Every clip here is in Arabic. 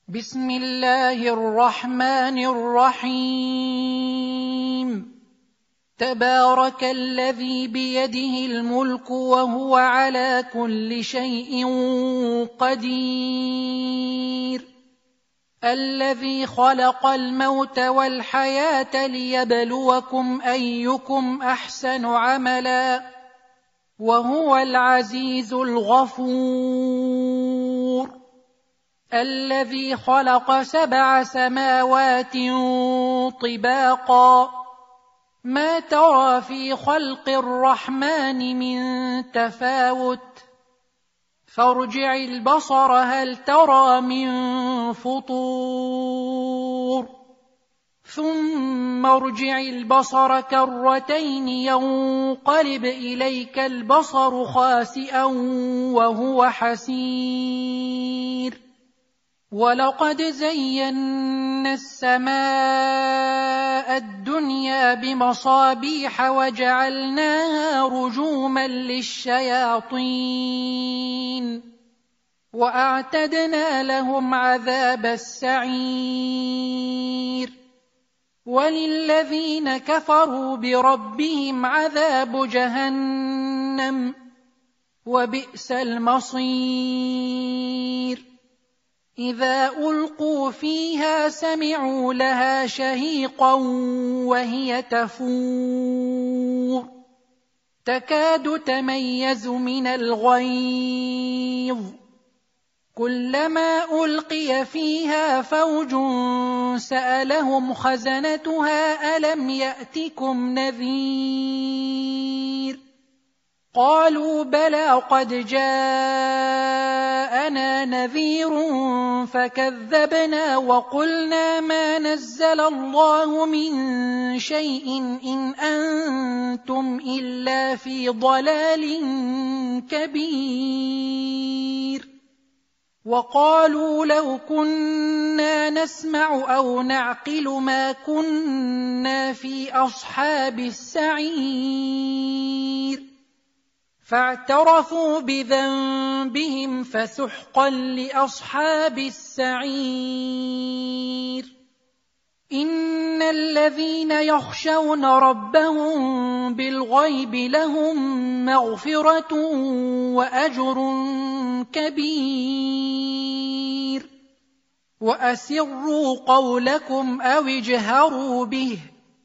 بسم الله الرحمن الرحيم. تبارك الذي بيده الملك وهو على كل شيء قدير. الذي خلق الموت والحياة ليبلوكم أيكم أحسن عملا وهو العزيز الغفور. الذي خلق 7 سماوات طباقا ما ترى في خلق الرحمن من تفاوت فارجع البصر هل ترى من فطور ثم ارجع البصر كرتين ينقلب إليك البصر خاسئا وهو حسير. ولقد زينا السماء الدنيا بمصابيح وجعلناها رجوما للشياطين وأعتدنا لهم عذاب السعير. وللذين كفروا بربهم عذاب جهنم وبئس المصير. إذا ألقوا فيها سمعوا لها شهيقا وهي تفور تكاد تميز من الغيظ كلما ألقي فيها فوج سألهم خزنتها ألم يأتكم نذير قالوا بلى قد جاءنا نذير فكذبنا وقلنا ما نزل الله من شيء إن أنتم إلا في ضلال كبير. وقالوا لو كنا نسمع أو نعقل ما كنا في أصحاب السعير فاعترفوا بذنبهم فسحقا لأصحاب السعير. إن الذين يخشون ربهم بالغيب لهم مغفرة وأجر كبير. وأسروا قولكم أو اجهروا به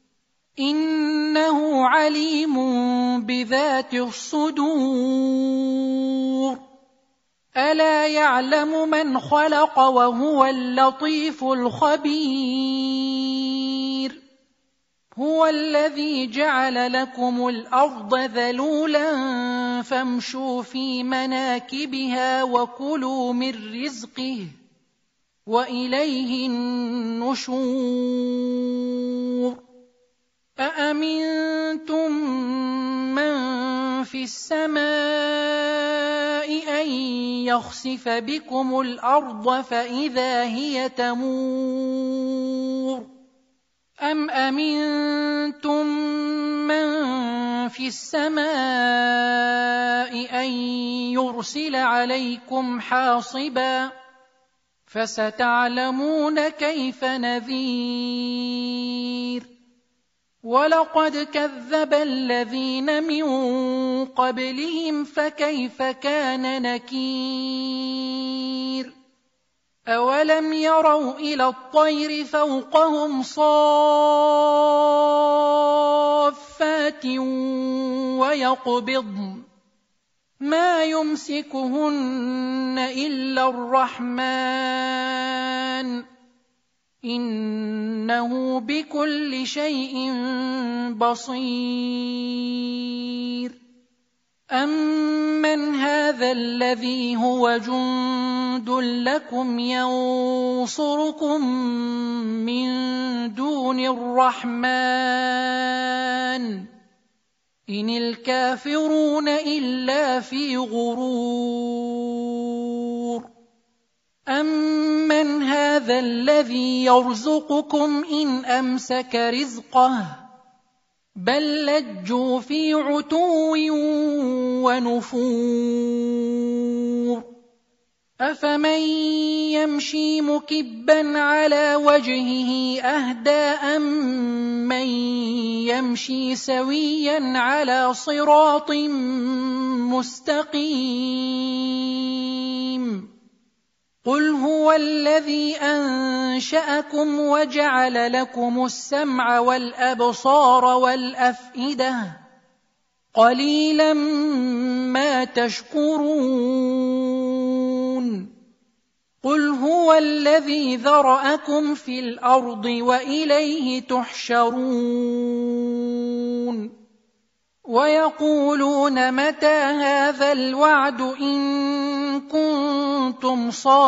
إنه عليم بذات الصدور. ألا يعلم من خلق وهو اللطيف الخبير. هو الذي جعل لكم الأرض ذلولا فامشوا في مناكبها وكلوا من رزقه وإليه النشور. أأمنتم من في السماء أن يخسف بكم الأرض فإذا هي تمور أم أمنتم من في السماء أن يرسل عليكم حاصبا فستعلمون كيف نذير. ولقد كذب الذين من قبلهم فكيف كان نكير. أولم يروا إلى الطير فوقهم صافات ويقبضن ما يمسكهن إلا الرحمن إنه بكل شيء بصير. أمن هذا الذي هو جند لكم ينصركم من دون الرحمن إن الكافرون إلا في غرور. أمن هذا الذي يرزقكم إن أمسك رزقه بل لجوا في عتو ونفور. أفمن يمشي مكبا على وجهه أهدى أمن يمشي سويا على صراط مستقيم قل هو الذي أنشأكم وجعل لكم السمع والأبصار والأفئدة قليلا ما تشكرون قل هو الذي ذرأكم في الأرض وإليه تحشرون ويقولون متى هذا الوعد إن كنتم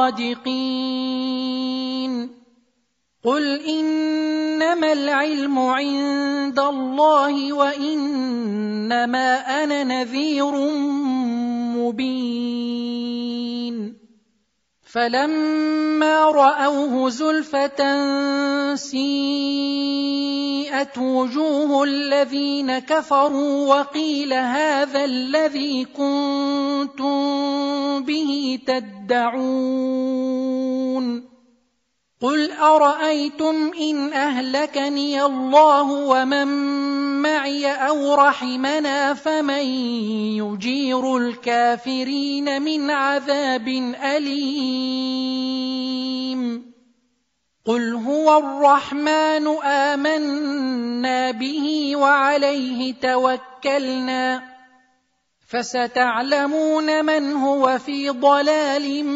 صادقين قل إنما العلم عند الله وإنما أنا نذير مبين فلما رأوه زلفة سيئت وجوه الذين كفروا وقيل هذا الذي كنتم به تدعون قل أرأيتم إن أهلكني الله ومن معي أو رحمنا فمن يجير الكافرين من عذاب أليم قل هو الرحمن آمنا به وعليه توكلنا فستعلمون من هو في ضلال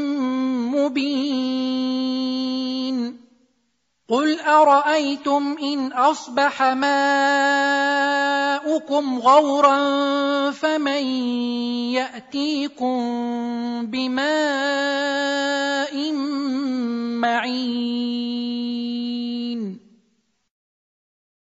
مبين قل أرأيتم إن أصبح ماؤكم غورا فمن يأتيكم بماء معين